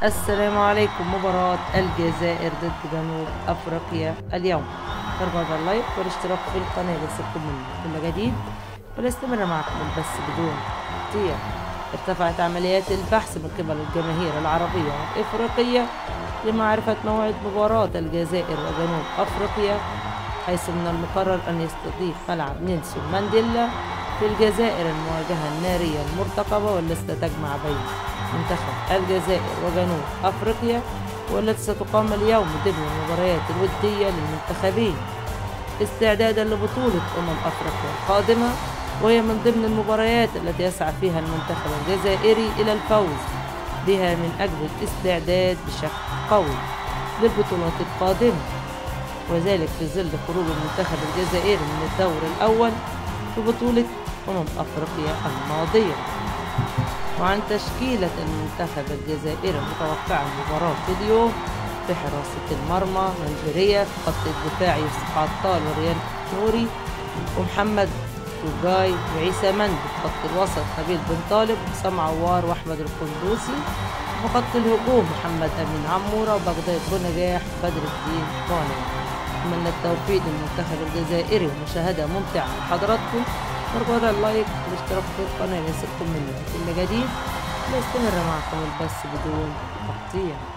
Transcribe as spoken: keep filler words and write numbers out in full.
السلام عليكم. مباراة الجزائر ضد جنوب أفريقيا اليوم. ترجوا على اللايك والاشتراك في القناة ليصلكم مني كل جديد، وليستمر معكم البث بدون تقطيع. ارتفعت عمليات البحث من قبل الجماهير العربية والإفريقية لمعرفة موعد مباراة الجزائر وجنوب أفريقيا، حيث من المقرر أن يستضيف ملعب نيلسون مانديلا في الجزائر المواجهة النارية المرتقبة والتي تجمع بين منتخب الجزائر وجنوب أفريقيا، والتي ستقام اليوم ضمن المباريات الودية للمنتخبين استعدادا لبطولة أمم أفريقيا القادمة، وهي من ضمن المباريات التي يسعى فيها المنتخب الجزائري إلى الفوز بها من أجل الاستعداد بشكل قوي للبطولات القادمة، وذلك في ظل خروج المنتخب الجزائري من الدور الأول في بطولة أمم أفريقيا الماضية. وعن تشكيلة المنتخب الجزائري المتوقع المباراة في اليوم: في حراسة المرمى منجرية، في خط الدفاع يوسف عطال وريان نوري ومحمد توجاي وعيسى مندي، في خط الوسط نبيل بن طالب وحسام عوار واحمد القندوسي، في خط الهجوم محمد امين عمورة وبغداد بونجاح وبدر الدين طالب. أتمنى التوفيق للمنتخب الجزائري ومشاهدة ممتعة لحضراتكم. ترجوا على اللايك والاشتراك في القناة ليصلكم مني كل جديد، ويستمر معكم البث بدون تقطيع.